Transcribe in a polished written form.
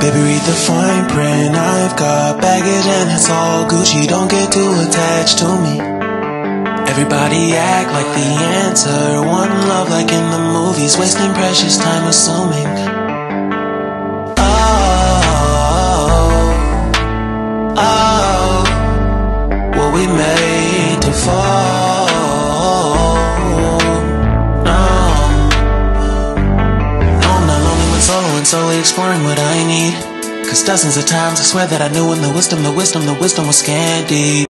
Baby, read the fine print. I've got baggage and it's all Gucci. Don't get too attached to me. Everybody act like the answer. One love like in the movies. Wasting precious time assuming. Were we made to fall? And slowly exploring what I need. Cause dozens of times I swear that I knew when the wisdom was scanty.